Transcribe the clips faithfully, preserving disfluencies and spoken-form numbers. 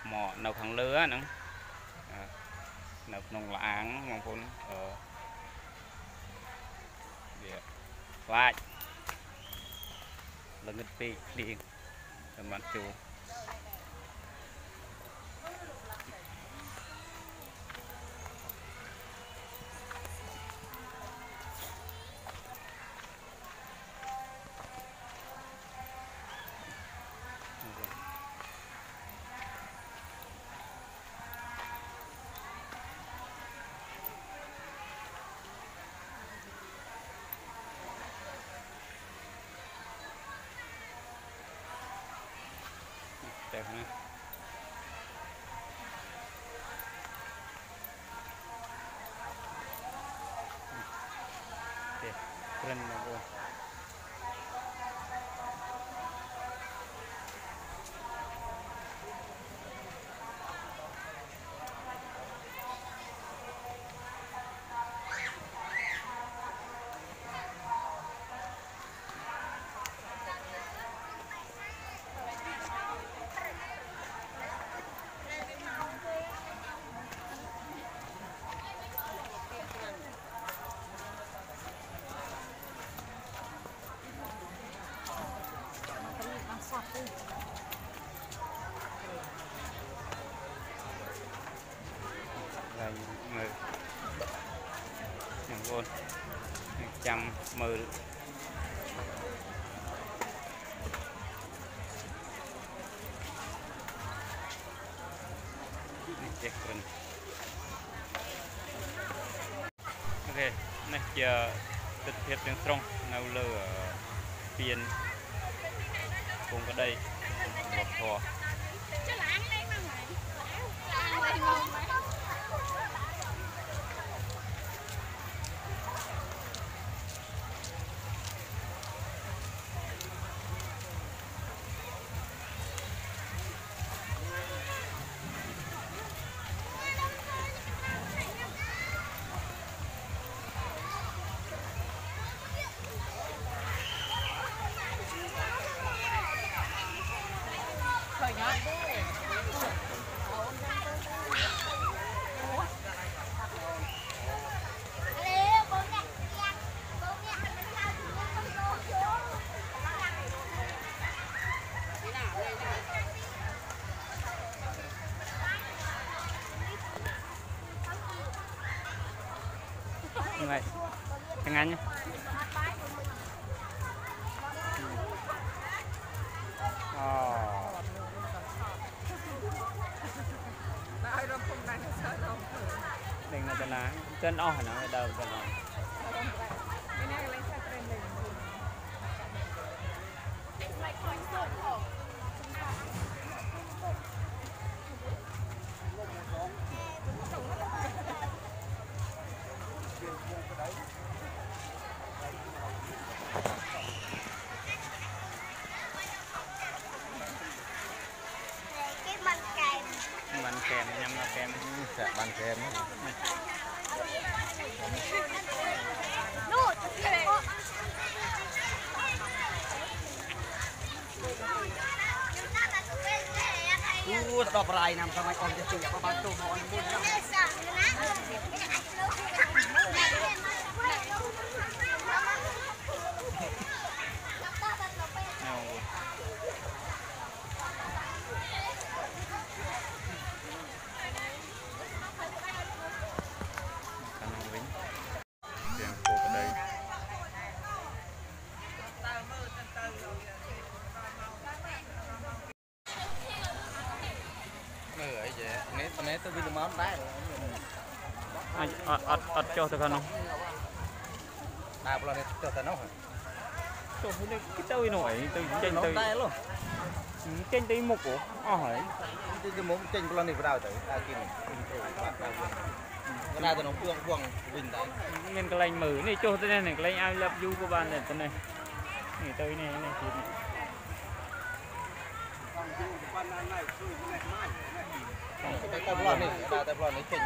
mỏ nấu kháng lứa nữa nấu nông láng mong phun ở lại là ngất bị đi làm bạn chủ đẹp nữa đẹp keren luôn là người những con trăm mười ok này giờ thực hiện tiếng trong nấu lửa tiền cùng ở đây một thò vậy thằng anh nhé đừng là chân lá chân o hả nó đầu chân o bánh kem nhâm là kem sẽ bánh kem Ủa, đọc lại nằm trong mấy con chết chịu, có bán tù họ ăn buôn nhau. Nè tôi bị món đá rồi. Anh ọt ọt cho tôi không? À, bây giờ cho tôi nó hả? Cho cái tôi nổi tôi trên tôi. Tay luôn. Trên tôi mục của. Ờ hỏi. Trên cái mục trên bây giờ này vào tới. À kia này. Cái này tôi nó buông buông bình đấy. Nên cái lạnh mử này cho tôi này cái lạnh ai love you của bạn này tôi này. Này tôi này này thì cái tay blon này, tay tay blon này chỉnh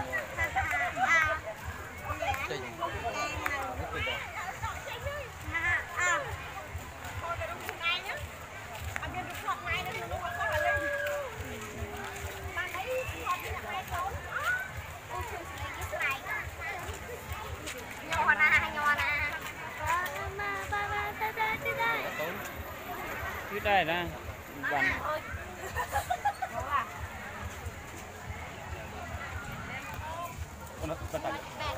chỉnh nó chỉnh rồi. cứ đây nè bàn Con nó con tặng.